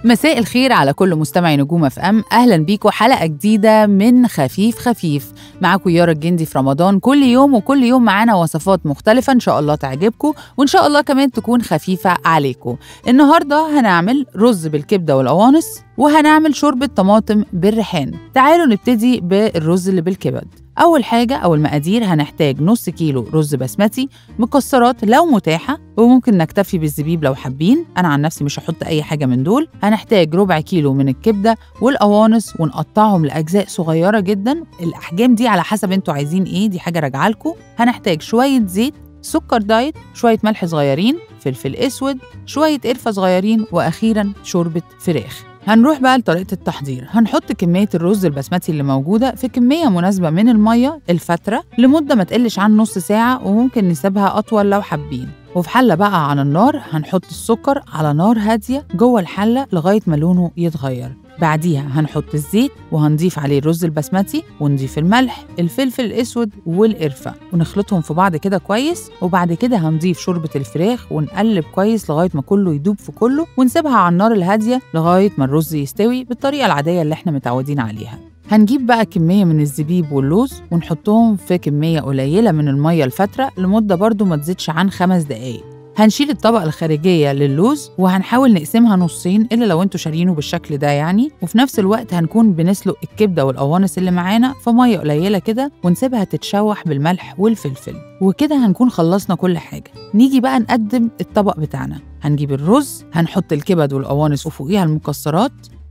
مساء الخير على كل مستمعي نجوم اف ام. اهلا بيكم حلقه جديده من خفيف خفيف. معاكم يارا الجندي في رمضان كل يوم، وكل يوم معانا وصفات مختلفه ان شاء الله تعجبكم، وان شاء الله كمان تكون خفيفه عليكم. النهارده هنعمل رز بالكبده والقوانص، وهنعمل شوربه طماطم بالريحان. تعالوا نبتدي بالرز اللي بالكبد. أول حاجة أو المقادير، هنحتاج نص كيلو رز بسمتي، مكسرات لو متاحة، وممكن نكتفي بالزبيب لو حابين. أنا عن نفسي مش هحط أي حاجة من دول. هنحتاج ربع كيلو من الكبدة والقوانص، ونقطعهم لأجزاء صغيرة جدا. الأحجام دي على حسب انتوا عايزين إيه، دي حاجة راجعالكم. هنحتاج شوية زيت، سكر دايت، شوية ملح صغيرين، فلفل أسود، شوية قرفة صغيرين، وأخيراً شوربة فراخ. هنروح بقى لطريقة التحضير. هنحط كمية الرز البسمتي اللي موجودة في كمية مناسبة من المية الفترة لمدة ما تقلش عن نص ساعة، وممكن نسيبها أطول لو حابين. وفي حلة بقى على النار هنحط السكر على نار هادية جوه الحلة لغاية ما لونه يتغير. بعديها هنحط الزيت، وهنضيف عليه الرز البسمتي، ونضيف الملح، الفلفل الأسود، والقرفة، ونخلطهم في بعض كده كويس. وبعد كده هنضيف شوربة الفراخ، ونقلب كويس لغاية ما كله يدوب في كله، ونسيبها على النار الهادية لغاية ما الرز يستوي بالطريقة العادية اللي احنا متعودين عليها. هنجيب بقى كمية من الزبيب واللوز، ونحطهم في كمية قليلة من المية الفترة لمدة برضو ما تزيدش عن 5 دقايق. هنشيل الطبقة الخارجية للوز، وهنحاول نقسمها نصين إلا لو انتوا شارينه بالشكل ده يعني. وفي نفس الوقت هنكون بنسلق الكبدة والقوانص اللي معانا في مية قليلة كده، ونسيبها تتشوح بالملح والفلفل. وكده هنكون خلصنا كل حاجة. نيجي بقى نقدم الطبق بتاعنا. هنجيب الرز، هنحط الكبد والقوانص وفوقيها المكسرات،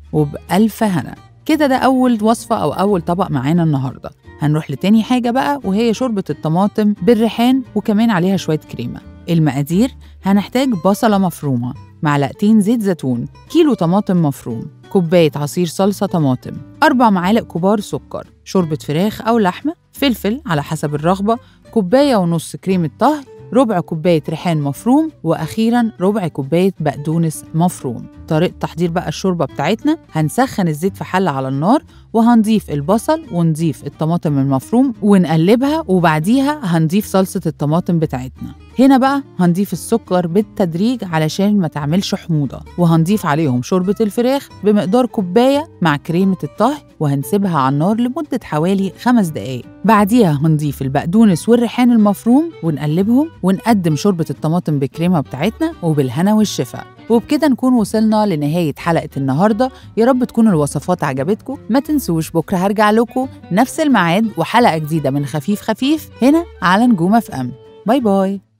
وبألف هنا. كده ده أول وصفة أو أول طبق معانا النهاردة. هنروح لتاني حاجة بقى، وهي شوربة الطماطم بالريحان، وكمان عليها شوية كريمة. المقادير: هنحتاج بصلة مفرومة، معلقتين زيت زيتون، كيلو طماطم مفروم، كوباية عصير صلصة طماطم، 4 معالق كبار سكر، شوربة فراخ أو لحمة، فلفل على حسب الرغبة، كوباية ونص كريمة طهي، ربع كوباية ريحان مفروم، وأخيراً ربع كوباية بقدونس مفروم. طريقة تحضير بقى الشوربة بتاعتنا: هنسخن الزيت في حلة على النار، وهنضيف البصل، ونضيف الطماطم المفروم، ونقلبها. وبعديها هنضيف صلصة الطماطم بتاعتنا. هنا بقى هنضيف السكر بالتدريج علشان ما تعملش حموضة، وهنضيف عليهم شوربة الفراخ بمقدار كوباية مع كريمة الطهي، وهنسيبها على النار لمدة حوالي 5 دقايق. بعديها هنضيف البقدونس والريحان المفروم ونقلبهم، ونقدم شوربة الطماطم بكريمة بتاعتنا، وبالهنا والشفا. وبكده نكون وصلنا لنهاية حلقة النهاردة. يا رب تكون الوصفات عجبتكم. ما تنسوش بكرة هرجع لكم نفس الميعاد وحلقة جديدة من خفيف خفيف هنا على نجوم اف ام. باي باي.